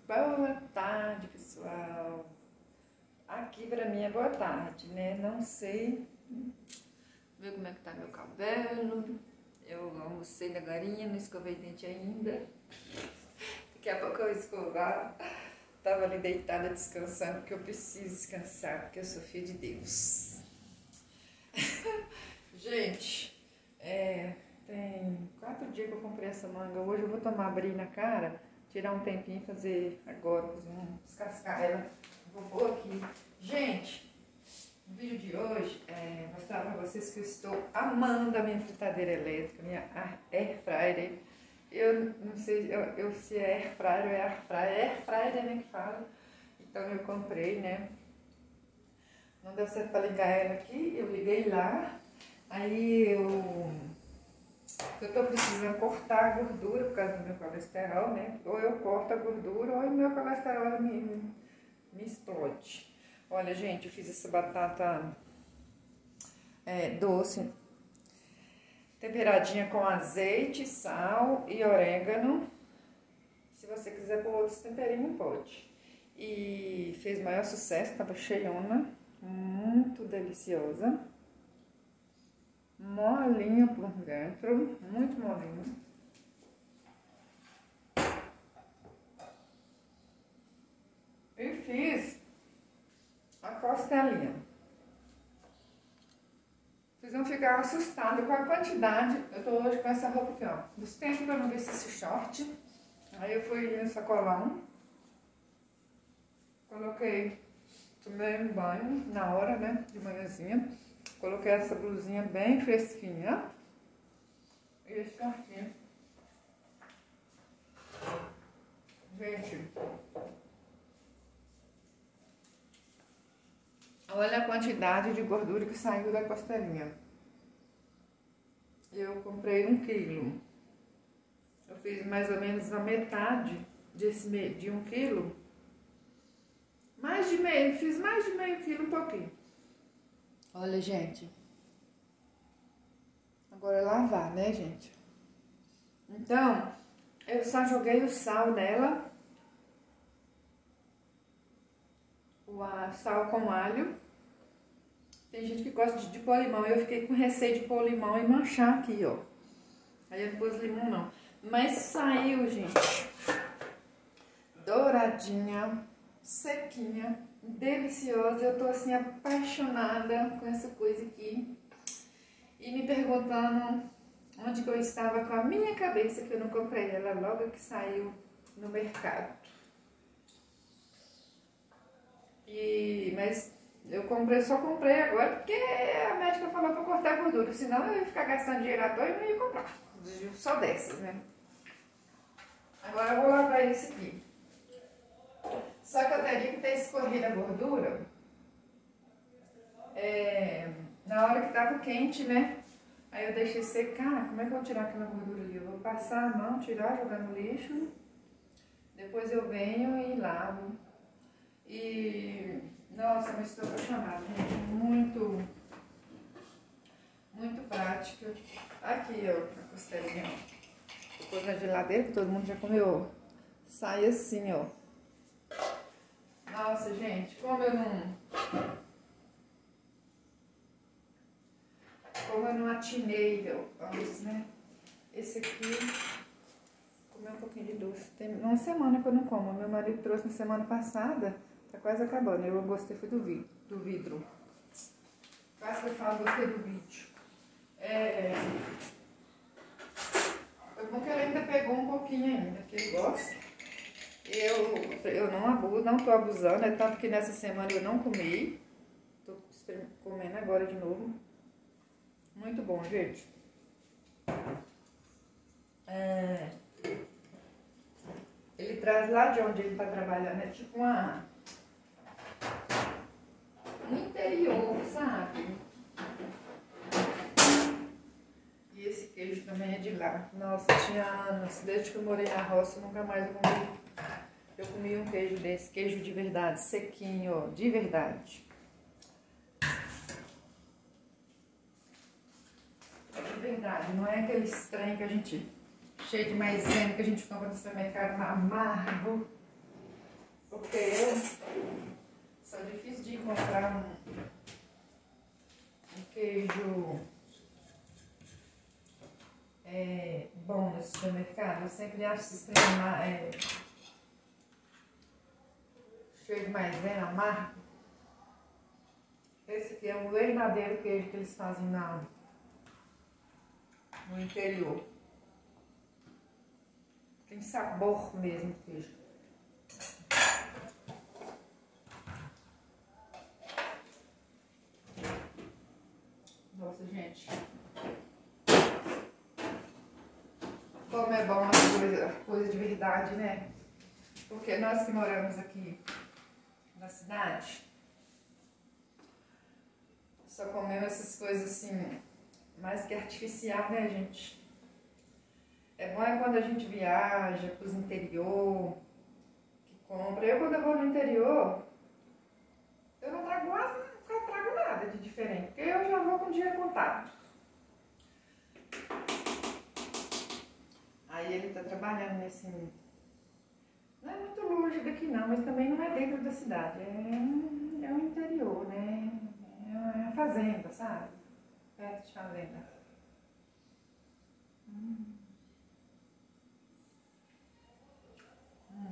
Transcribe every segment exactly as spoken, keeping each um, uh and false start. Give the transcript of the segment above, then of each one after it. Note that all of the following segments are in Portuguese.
Boa tarde, pessoal. Aqui pra mim é boa tarde, né? Não sei ver como é que tá meu cabelo. Eu almocei na garinha, não escovei dente ainda. Daqui a pouco eu vou escovar. Tava ali deitada descansando, porque eu preciso descansar, porque eu sou filha de Deus. Gente, é, tem quatro dias que eu comprei essa manga. Hoje eu vou tomar brilho na cara, tirar um tempinho e fazer agora, fazer um descascar ela. Vou pôr aqui. Gente, no vídeo de hoje, é, mostrar pra vocês que eu estou amando a minha fritadeira elétrica, minha air fryer. Eu não sei eu, eu, se é air fryer ou é air fryer. Air fryer, né, que fala. Então eu comprei, né. Não deu certo pra ligar ela aqui, eu liguei lá. Aí eu, eu tô precisando cortar a gordura por causa do meu colesterol, né? Ou eu corto a gordura ou o meu colesterol me, me explode. Olha, gente, eu fiz essa batata é, doce, temperadinha com azeite, sal e orégano. Se você quiser pôr outros temperinhos, pode. E fez maior sucesso, tava cheiona, muito deliciosa. Molinha por dentro, muito molinha. E fiz a costelinha. Vocês vão ficar assustados com a quantidade. Eu tô hoje com essa roupa aqui, ó. Dos tempos que eu não vi esse short. Aí eu fui no sacolão. Coloquei, tomei um banho na hora, né, de manhãzinha. Coloquei essa blusinha bem fresquinha. E esse shortinho. Gente, olha a quantidade de gordura que saiu da costelinha. Eu comprei um quilo. Eu fiz mais ou menos a metade desse, de um quilo. Mais de meio, fiz mais de meio quilo, um pouquinho. Olha, gente. Agora é lavar, né, gente? Então, eu só joguei o sal nela. O sal com alho. Tem gente que gosta de, de pôr limão. Eu fiquei com receio de pôr limão e manchar aqui, ó. Aí eu não pus limão, não. Mas saiu, gente. Douradinha, sequinha, deliciosa. Eu tô assim apaixonada com essa coisa aqui. E me perguntando onde que eu estava com a minha cabeça, que eu não comprei ela logo que saiu no mercado. E, mas eu comprei, só comprei agora porque a médica falou pra cortar a gordura, senão eu ia ficar gastando dinheiro à toa e não ia comprar. Só dessas, né? Agora eu vou lavar isso aqui. Só que eu teria que ter escorrido a gordura é, na hora que tava quente, né? Aí eu deixei secar. Como é que eu vou tirar aquela gordura ali? Eu vou passar a mão, tirar, jogar no lixo. Depois eu venho e lavo. E... nossa, mas estou apaixonada, gente. Muito, muito prática. Aqui, ó, a costelinha, ó. Depois na geladeira, que todo mundo já comeu. Sai assim, ó. Nossa, gente, como eu não... Como eu não atinei antes, né? Esse aqui, comi um pouquinho de doce. Tem uma semana que eu não como. Meu marido trouxe na semana passada, tá quase acabando. Eu gostei foi do vidro. Do vidro. Quase que eu falo, gostei do vídeo. É... Foi bom que ele ainda pegou um pouquinho ainda, que ele gosta. Eu, eu não abuso, não tô abusando, é tanto que nessa semana eu não comi. Tô comendo agora de novo. Muito bom, gente. É, ele traz lá de onde ele tá trabalhando, é tipo uma... no interior, sabe? E esse queijo também é de lá. Nossa, tinha anos, desde que eu morei na roça, nunca mais eu comi. Eu comi um queijo desse, queijo de verdade, sequinho, ó, de verdade. É de verdade, não é aquele estranho que a gente, cheio de maisena, que a gente compra no supermercado, amargo. Porque eu sou difícil de encontrar um, um queijo é, bom no supermercado. Eu sempre acho esse trem é, cheio de maisena, amargo. Esse aqui é o verdadeiro queijo que eles fazem na, no interior. Tem sabor mesmo o queijo. Nossa, gente. Como é bom a coisa, coisa de verdade, né? Porque nós que moramos aqui na cidade, só comemos essas coisas assim, mais que artificial, né, gente? É bom é quando a gente viaja pros interior, que compra. Eu, quando eu vou no interior, eu não trago quase, não trago nada de diferente, porque eu já vou com dinheiro contado. Aí ele tá trabalhando nesse... Não é muito longe daqui não, mas também não é dentro da cidade. É, é o interior, né? É a fazenda, sabe? Perto de fazenda. Hum. Hum.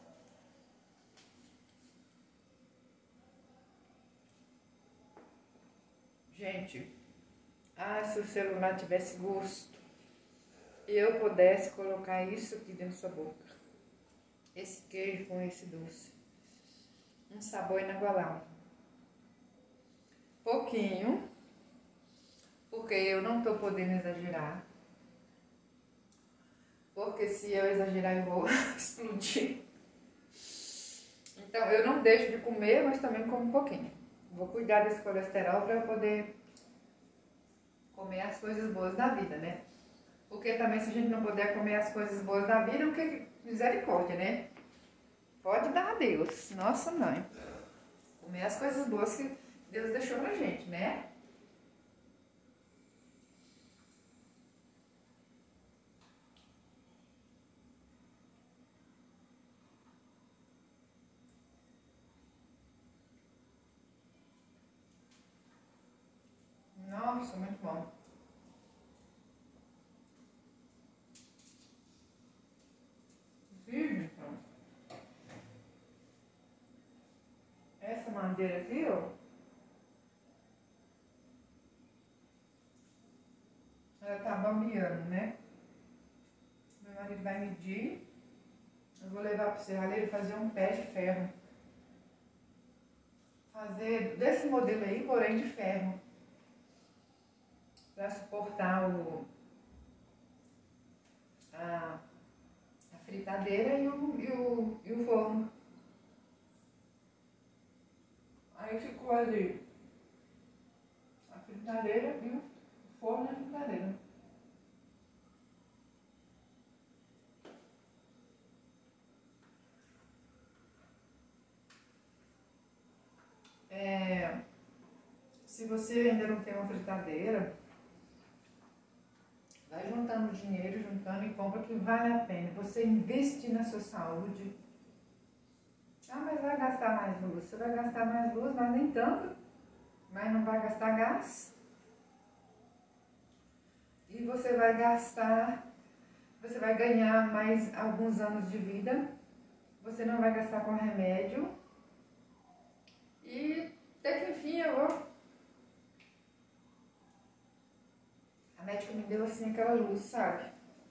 Gente, ah, se o celular tivesse gosto e eu pudesse colocar isso aqui dentro da sua boca, esse queijo com esse doce, um sabor inagualável. Pouquinho, porque eu não tô podendo exagerar, porque se eu exagerar eu vou explodir. Então eu não deixo de comer, mas também como um pouquinho. Vou cuidar desse colesterol para eu poder comer as coisas boas da vida, né? Porque também se a gente não puder comer as coisas boas da vida, o que misericórdia, né? Pode dar a Deus, nossa mãe. Comer as coisas boas que Deus deixou pra gente, né? Nossa, muito bom. Firme, então. Essa madeira aqui, ó. Ela tá bambeando, né? Meu marido vai medir. Eu vou levar pro serralheiro fazer um pé de ferro. Fazer desse modelo aí, porém de ferro. Pra suportar o... A, a fritadeira e o, e, o, e o forno. Aí ficou ali a fritadeira e o forno e a fritadeira. É, se você ainda não tem uma fritadeira, vai juntando dinheiro, juntando e compra, que vale a pena. Você investe na sua saúde. Ah, mas vai gastar mais luz. Você vai gastar mais luz, mas nem tanto. Mas não vai gastar gás. E você vai gastar, você vai ganhar mais alguns anos de vida. Você não vai gastar com remédio. E até que enfim eu vou... A médica me deu assim aquela luz, sabe?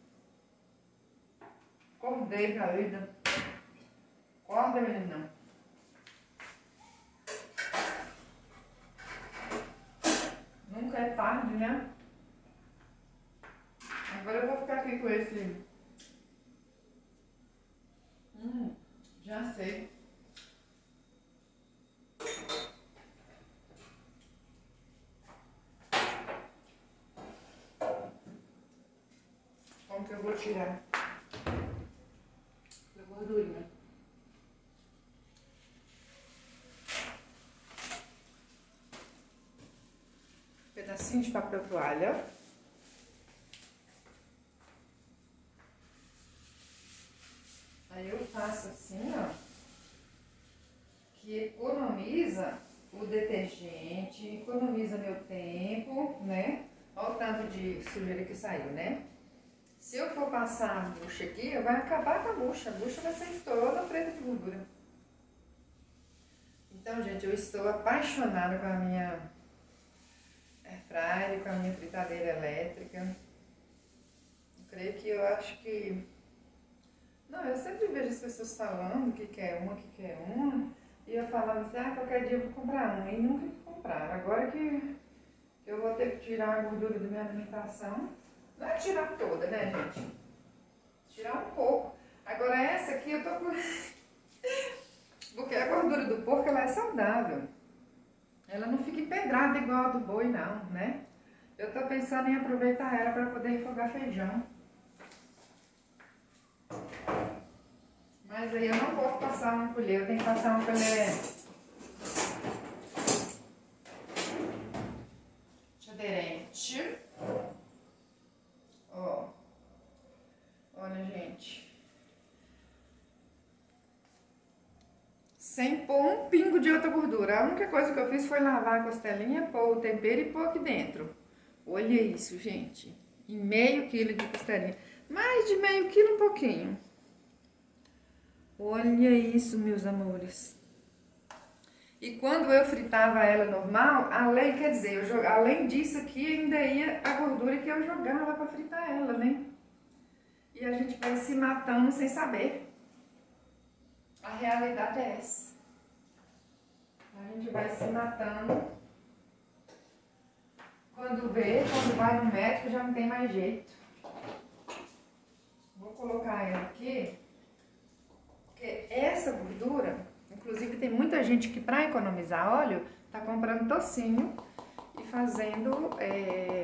Acordei pra vida. Acorda, menina. Nunca é tarde, né? Agora eu vou ficar aqui com esse... Hum, já sei. Como que eu vou tirar a gordurinha? Pedacinho de papel toalha. Aí eu faço assim, ó. que economiza o detergente, economiza meu tempo, né? Olha o tanto de sujeira que saiu, né? Se eu for passar a bucha aqui, vai acabar com a bucha. A bucha vai sair toda preta de gordura. Então, gente, eu estou apaixonada com a minha air fryer, com a minha fritadeira elétrica. Eu creio que eu acho que... Não, eu sempre vejo as pessoas falando que quer uma, que quer uma. E eu falava assim, ah, qualquer dia eu vou comprar uma. E nunca compraram. Agora que eu vou ter que tirar a gordura da minha alimentação. Não é tirar toda, né, gente? Tirar um pouco. Agora essa aqui eu tô com... Porque a gordura do porco, ela é saudável. Ela não fica empedrada igual a do boi, não, né? Eu tô pensando em aproveitar ela para poder refogar feijão. Mas aí eu não posso passar uma colher, eu tenho que passar uma colher... aderente. Ó. Olha, gente. Sem pôr um pingo de outra gordura. A única coisa que eu fiz foi lavar a costelinha, pôr o tempero e pôr aqui dentro. Olha isso, gente. E meio quilo de costelinha. Mais de meio quilo, um pouquinho. Olha isso, meus amores. E quando eu fritava ela normal, além, quer dizer, eu, além disso aqui, ainda ia a gordura que eu jogava para fritar ela, né? E a gente vai se matando sem saber. A realidade é essa. A gente vai se matando. Quando vê, quando vai no médico, já não tem mais jeito. Vou colocar ela aqui. Porque essa gordura, inclusive tem muita gente que para economizar óleo, tá comprando tocinho e fazendo é,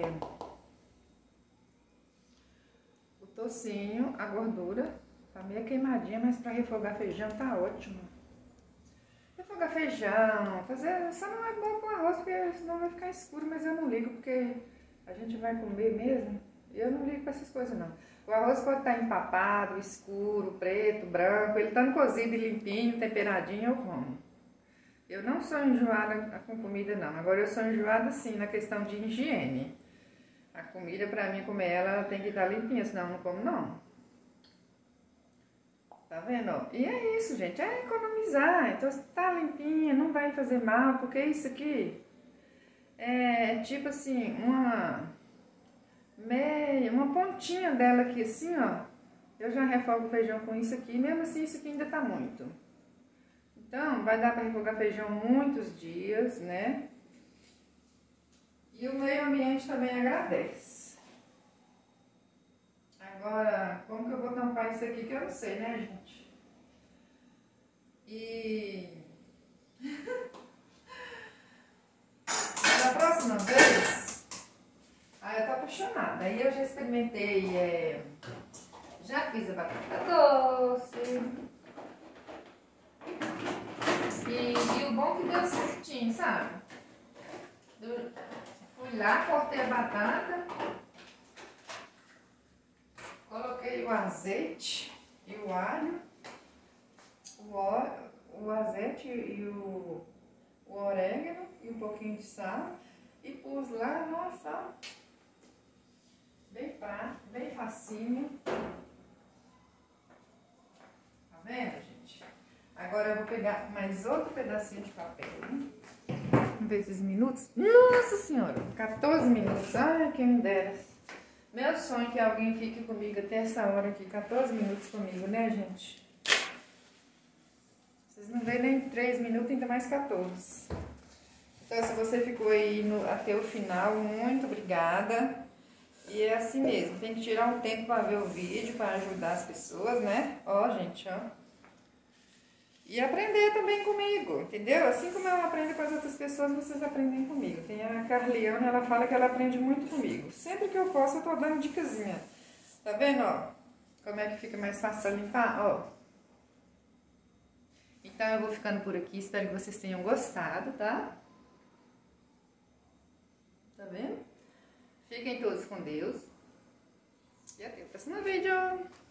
o tocinho, a gordura, tá meio queimadinha, mas para refogar feijão tá ótimo. Refogar feijão, fazer, só não é bom com arroz, porque senão vai ficar escuro, mas eu não ligo, porque a gente vai comer mesmo, e eu não ligo pra essas coisas não. O arroz pode estar empapado, escuro, preto, branco, ele estando cozido e limpinho, temperadinho, eu como. Eu não sou enjoada com comida, não. Agora, eu sou enjoada, sim, na questão de higiene. A comida, pra mim, comer ela, ela tem que estar limpinha, senão eu não como, não. Tá vendo? E é isso, gente, é economizar. Então, se tá limpinha, não vai fazer mal, porque isso aqui é tipo assim, uma... meia, uma pontinha dela aqui assim, ó, eu já refogo o feijão com isso aqui, mesmo assim isso aqui ainda tá muito. Então, vai dar para refogar feijão muitos dias, né? E o meio ambiente também agradece. Agora, como que eu vou tampar isso aqui que eu não sei, né, gente? E... da próxima vez... Ah, eu tô apaixonada. Aí eu já experimentei, é... já fiz a batata doce. E, e o bom que deu certinho, sabe? Eu fui lá, cortei a batata, coloquei o azeite e o alho, o, óleo, o azeite e o, o orégano e um pouquinho de sal e pus lá, nossa, bem prático, bem facinho. Tá vendo, gente? Agora eu vou pegar mais outro pedacinho de papel. Hein? Vamos ver esses minutos. Nossa senhora, quatorze minutos. Ai, quem me dera. Meu sonho é que alguém fique comigo até essa hora aqui. quatorze minutos comigo, né, gente? Vocês não veem nem três minutos, ainda mais quatorze. Então, se você ficou aí no, até o final, muito obrigada. E é assim mesmo, tem que tirar um tempo para ver o vídeo, para ajudar as pessoas, né? Ó, gente, ó. E aprender também comigo, entendeu? Assim como eu aprendo com as outras pessoas, vocês aprendem comigo. Tem a Carliana, ela fala que ela aprende muito comigo. Sempre que eu posso, eu tô dando dicasinha. Tá vendo, ó? Como é que fica mais fácil pra limpar, ó. Então, eu vou ficando por aqui. Espero que vocês tenham gostado, tá? Tá vendo? Fiquem todos com Deus. E até o próximo vídeo.